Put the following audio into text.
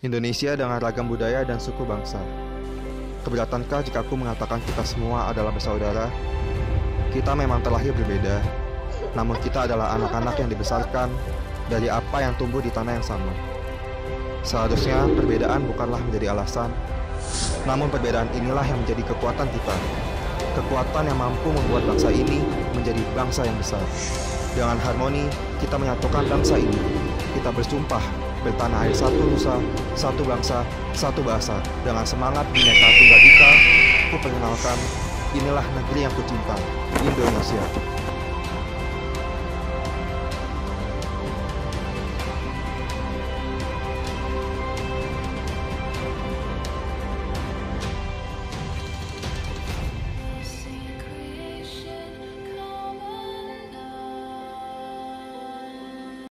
Indonesia dengan ragam budaya dan suku bangsa. Keberatankah jika aku mengatakan kita semua adalah bersaudara? Kita memang terlahir berbeda, namun kita adalah anak-anak yang dibesarkan dari apa yang tumbuh di tanah yang sama. Seharusnya perbedaan bukanlah menjadi alasan, namun perbedaan inilah yang menjadi kekuatan kita. Kekuatan yang mampu membuat bangsa ini menjadi bangsa yang besar. Dengan harmoni, kita menyatukan bangsa ini. Kita bersumpah bertanah air satu nusa, satu bangsa, satu bahasa. Dengan semangat Bhinneka Tunggal Ika, ku perkenalkan, inilah negeri yang kucinta, Indonesia.